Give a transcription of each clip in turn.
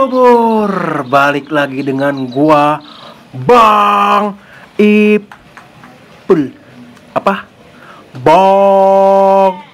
Halo Bor, balik lagi dengan gua Bang Ipul. Apa? Bang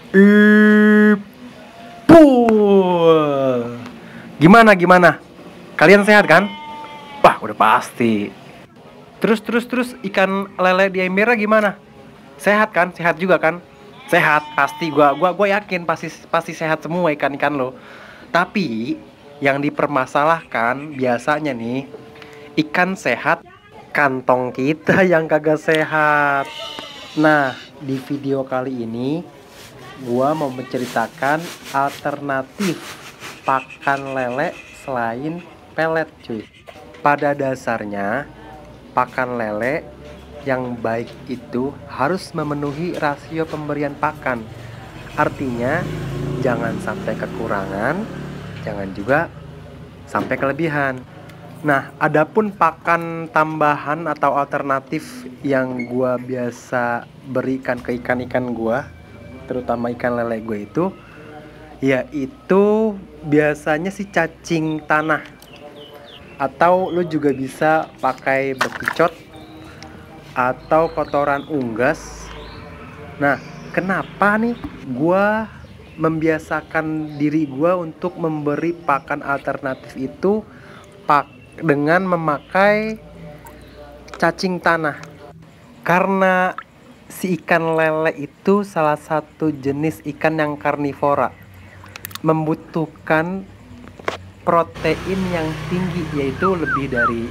Ipul. Gimana? Kalian sehat kan? Wah, udah pasti. Terus ikan lele di Embera gimana? Sehat kan? Sehat juga kan? Sehat pasti, gua yakin pasti sehat semua ikan-ikan lo. Tapi yang dipermasalahkan biasanya nih, ikan sehat, kantong kita yang kagak sehat. Nah, di video kali ini gua mau menceritakan alternatif pakan lele selain pelet, cuy. Pada dasarnya, pakan lele yang baik itu harus memenuhi rasio pemberian pakan. Artinya, jangan sampai kekurangan, jangan juga sampai kelebihan. Nah, adapun pakan tambahan atau alternatif yang gua biasa berikan ke ikan-ikan gua, terutama ikan lele gue itu, yaitu biasanya sih cacing tanah. Atau lu juga bisa pakai bekicot atau kotoran unggas. Nah, kenapa nih gua membiasakan diri gua untuk memberi pakan alternatif itu dengan memakai cacing tanah? Karena si ikan lele itu salah satu jenis ikan yang karnivora, membutuhkan protein yang tinggi, yaitu lebih dari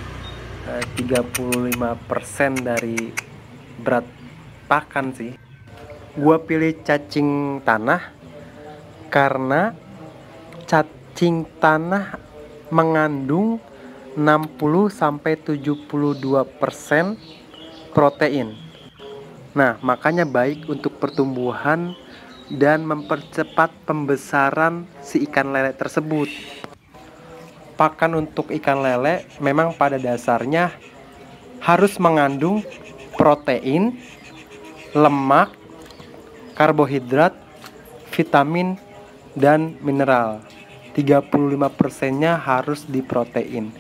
35% dari berat pakan sih. Gua pilih cacing tanah karena cacing tanah mengandung 60-72% protein. Nah, makanya baik untuk pertumbuhan dan mempercepat pembesaran si ikan lele tersebut. Pakan untuk ikan lele memang pada dasarnya harus mengandung protein, lemak, karbohidrat, vitamin, dan mineral. 35%-nya harus di protein.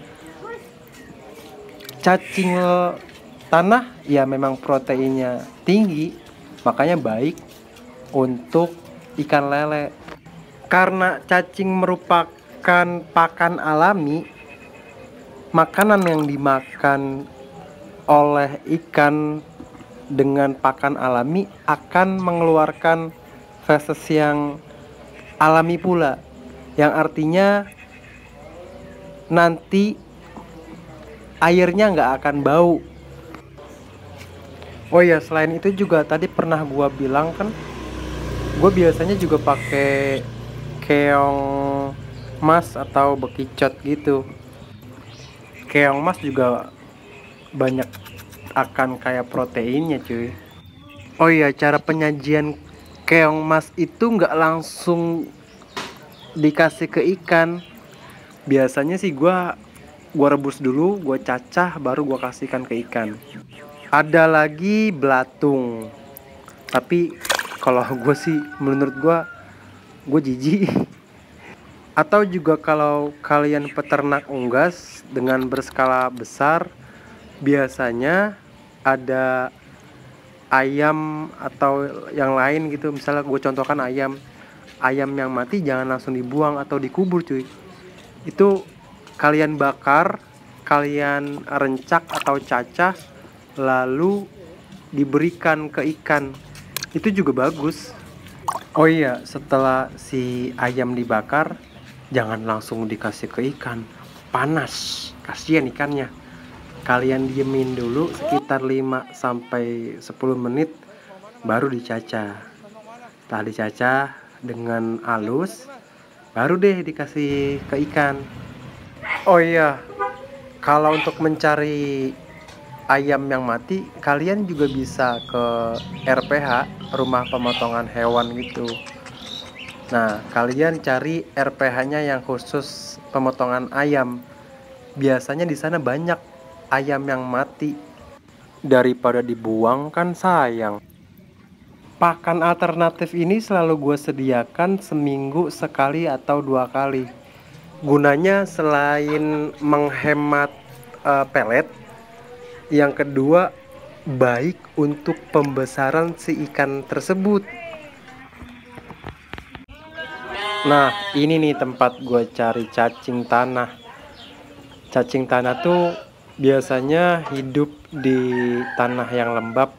Cacing tanah ya memang proteinnya tinggi, makanya baik untuk ikan lele. Karena cacing merupakan pakan alami, makanan yang dimakan oleh ikan dengan pakan alami akan mengeluarkan feses yang alami pula, yang artinya nanti airnya nggak akan bau. Oh ya, selain itu juga tadi pernah gua bilang kan, gua biasanya juga pakai keong mas atau bekicot gitu. Keong mas juga banyak akan kayak proteinnya, cuy. Oh iya, cara penyajian keong mas itu nggak langsung dikasih ke ikan. Biasanya sih gua rebus dulu, gua cacah, baru gua kasihkan ke ikan. Ada lagi belatung, tapi kalau gue sih, menurut gue jijik. Atau juga kalau kalian peternak unggas dengan berskala besar, biasanya ada ayam atau yang lain gitu. Misalnya gue contohkan ayam yang mati jangan langsung dibuang atau dikubur, cuy. Itu kalian bakar, kalian rencak atau cacah, lalu diberikan ke ikan. Itu juga bagus. Oh iya, setelah si ayam dibakar, jangan langsung dikasih ke ikan, panas, kasihan ikannya. Kalian diemin dulu sekitar 5-10 menit, baru dicacah. Setelah dicacah dengan halus, baru deh dikasih ke ikan. Oh iya, kalau untuk mencari ayam yang mati, kalian juga bisa ke RPH, rumah pemotongan hewan gitu. Nah, kalian cari RPH-nya yang khusus pemotongan ayam. Biasanya di sana banyak ayam yang mati. Daripada dibuang kan sayang. Pakan alternatif ini selalu gue sediakan seminggu sekali atau 2 kali. gunanya selain menghemat pelet, yang kedua baik untuk pembesaran si ikan tersebut. Nah, ini nih tempat gue cari cacing tanah. Cacing tanah tuh biasanya hidup di tanah yang lembab,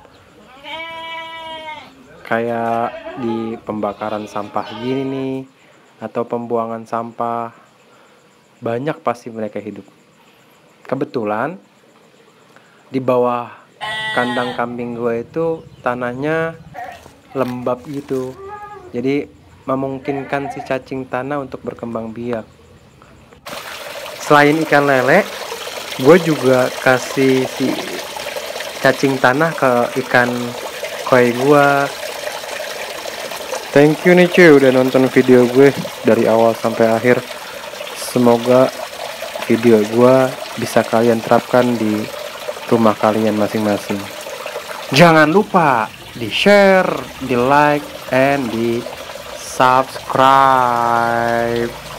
kayak di pembakaran sampah gini nih, atau pembuangan sampah. Banyak pasti mereka hidup. Kebetulan di bawah kandang kambing gue itu tanahnya lembab gitu, jadi memungkinkan si cacing tanah untuk berkembang biak. Selain ikan lele, gue juga kasih si cacing tanah ke ikan koi gue. Thank you nih cuy udah nonton video gue dari awal sampai akhir. Semoga video gue bisa kalian terapkan di rumah kalian masing-masing. Jangan lupa di share, di like, and di subscribe.